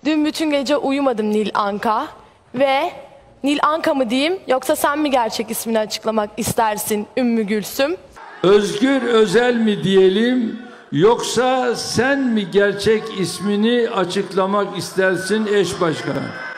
Dün bütün gece uyumadım Nil Anka ve Nil Anka mı diyeyim yoksa sen mi gerçek ismini açıklamak istersin Ümmü Gülsüm? Özgür Özel mi diyelim yoksa sen mi gerçek ismini açıklamak istersin eş başkan?